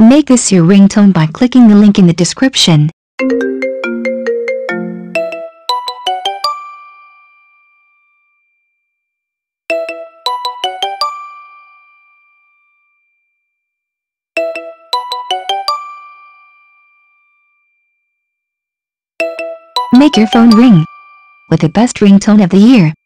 Make this your ringtone by clicking the link in the description. Make your phone ring with the best ringtone of the year.